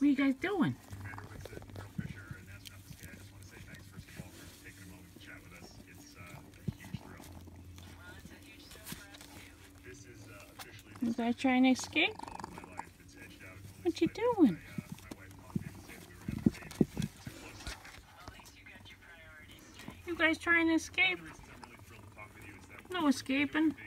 What are you guys doing? You guys trying to escape? What you doing? You guys trying to escape? No escaping.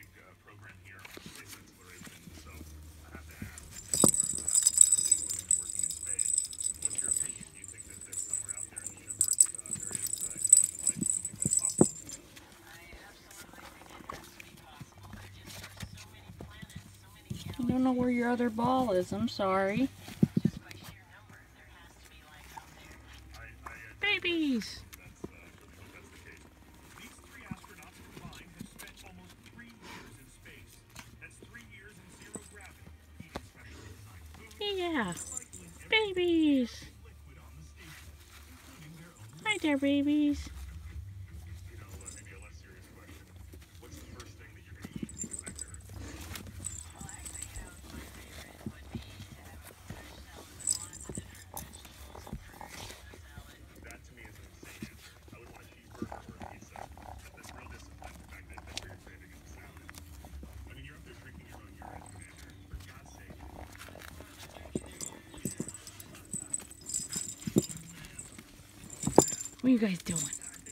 I don't know where your other ball is. I'm sorry. Babies! Yeah, babies! Hi there, babies! What are you guys doing?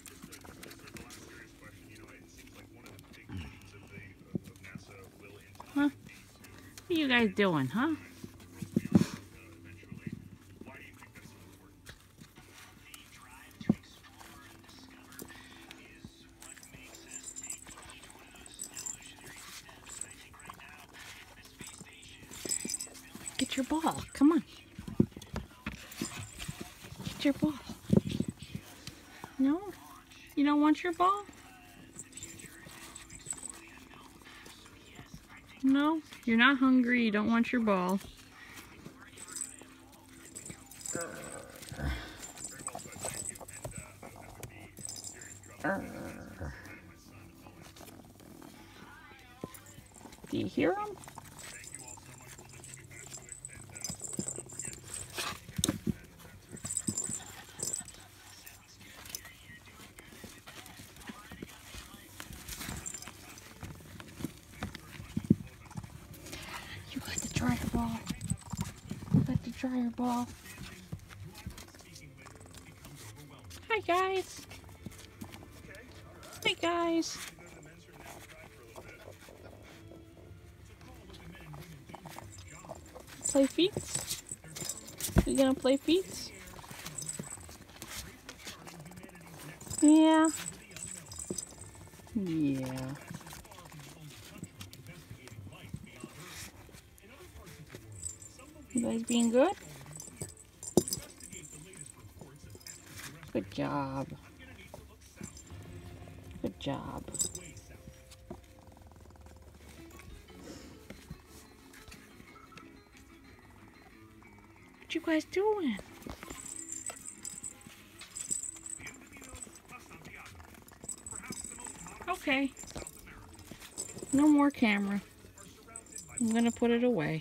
Huh? What are you guys doing, huh? Get your ball. Come on. Get your ball. No? You don't want your ball? No? You're not hungry. You don't want your ball. Do you hear him? You got to try your ball. You got to try your ball. Hi, guys. Hey, guys. Play feats? You gonna play feats? Yeah. Yeah. You guys being good? Good job. Good job. What you guys doing? Okay. No more camera. I'm gonna put it away.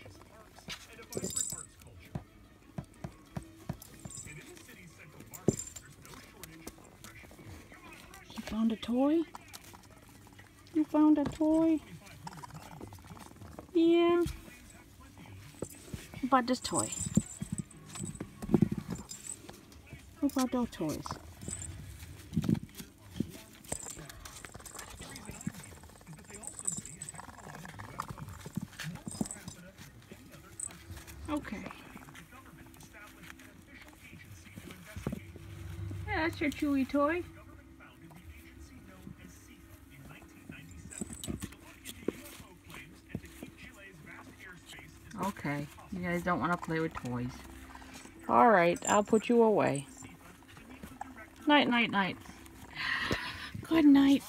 You found a toy? You found a toy? Yeah. What about this toy? What about those toys? Okay. Yeah, that's your Chewy toy. Okay, you guys don't want to play with toys. Alright, I'll put you away. Night, night, night. Good night.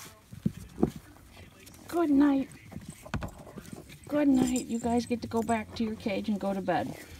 Good night. Good night. You guys get to go back to your cage and go to bed.